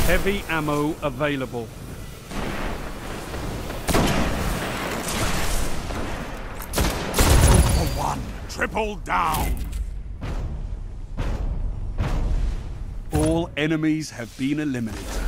Heavy ammo available. For one, triple down. All enemies have been eliminated.